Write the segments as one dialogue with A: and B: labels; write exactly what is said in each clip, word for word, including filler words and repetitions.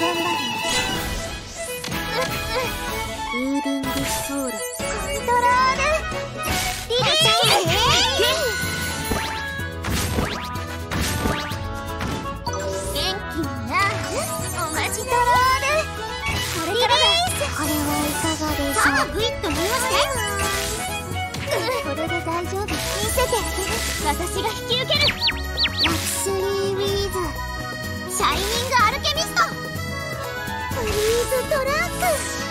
A: リーディングソウル。
B: コントロールリリース。元気になお待ち。コントロールこれからだ。
A: これはいかがでしょう。
B: さあグイッと見まして。これで大丈夫。見せてあげる。私が引き受ける。
A: ラクスリーウィーズ。
B: シャイニングアルケミスト。フリーズトラック。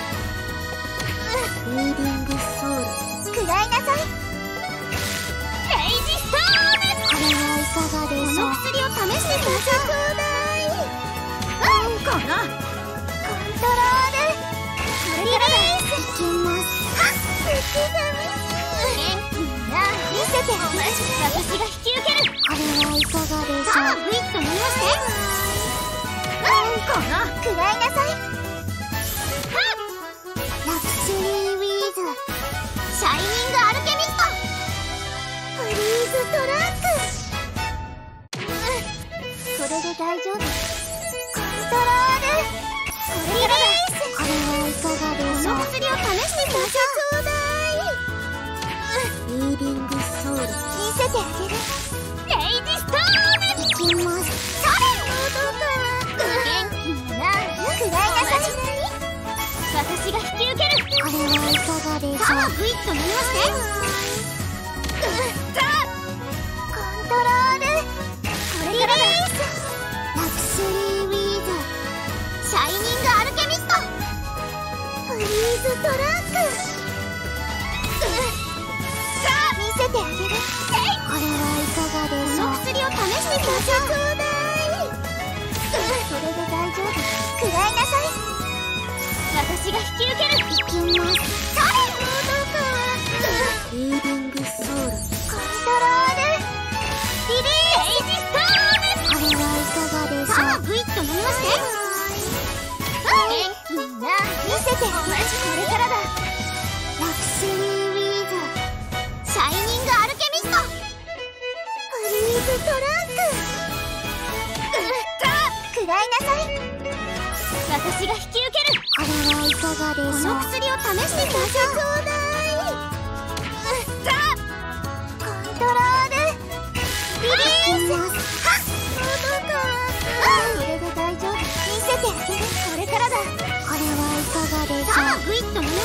A: リーディングソウル。
B: 食らいなさい。レイジストーム。
A: これはいかがでしょう。
B: この薬を試してみましょう。うんかな。コントロールこれからだ。
A: いきます。
B: はっ口が元気にな見せてあげる。私が引き受ける。
A: これはいかがでしょう。
B: さあグイッと見まして。うんかな。食らいなさい。
A: ラクスリーウィーズ。
B: シャイニングアルケミスト。フリーズトラック。これで大丈夫。コントロールこれからだ。
A: これはいかがでしょう。
B: この薬を試してみましょう。
A: リーディングソウル。
B: 見せてあげる。レイジストーム。
A: いきます。
B: それ元気にな食らいなさい。私が引き受ける。
A: これはいかがでしょう。
B: さあグイッと見まして。さあコントロールこれからだ。
A: ラクスリーウィーズ。
B: シャイニングアルケミスト。フリーズトラック。さあ見せてあげる。
A: これはいかがでしょう。
B: この薬を試してみましょう。それで大丈夫。食らいなさい。私が引き受ける。
A: いきます。
B: それ
A: リーディングソウル。
B: コントロールリリース。レイジストーム。
A: これはいかがでしょう。
B: さあグイッと見まして。元気にな見せてあげる。これからだ。
A: ラクスリーウィーズ。
B: シャイニングアルケミスト。フリーズトラック。さあ食らいなさい。私が引き受ける。
A: これはいかがでしょう。
B: この薬を試してみましょう。さあコントロールリリース。はっこれで大丈夫。見せてあげる。これからだ。
A: これはいかがでしょう。
B: さあグイッと見まして。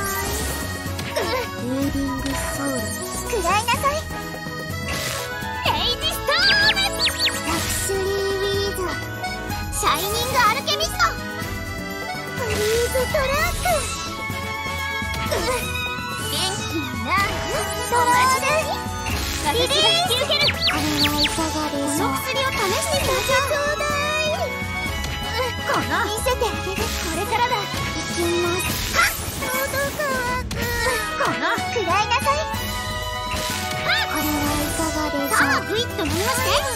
A: リーディングソウル。
B: 食らいなさい。レイジストーム。
A: ラクスリーウィーズ。
B: シャイニングアルケミスト。フリーズトラック。元気になコントロール私が引き受ける。
A: これはいかがでしょう。
B: この薬を試してみましょう。この見せてあげる。これからだ。
A: いきます。
B: はっこの食らいなさい。
A: これはいかがでしょう。
B: さあグイッと見まして。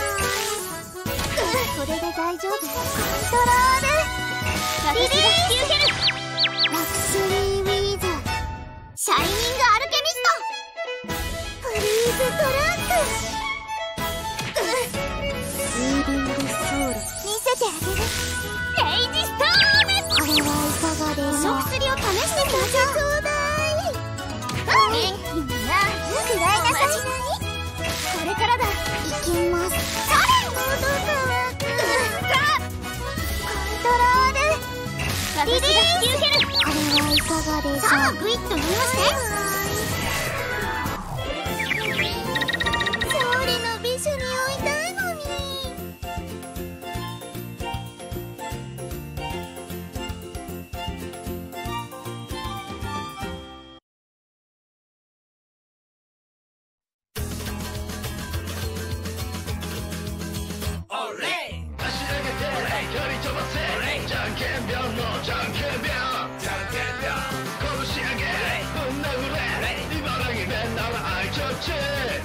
B: これで大丈夫。コントロール私が引き受ける。
A: ラクスリーウィーズ。
B: シャイニングアルケミスト。フリーズトラック。
A: リーディングソウル。
B: 見せてあげる。レイジストーム。
A: これはいかがでしょう。
B: この薬を試してみましょう。元気にな食らいなさい。これからだ。
A: いきます。
B: それさあコントロール私が引き受ける。
A: これはいかがでしょう。
B: さあグイッと見まして。勝利の美酒に追いたいのに。
C: じゃんけんぴょんのじゃんけんぴょん。じゃんけんぴょん。拳上げぶん殴れ。茨城弁なら愛ちょっち。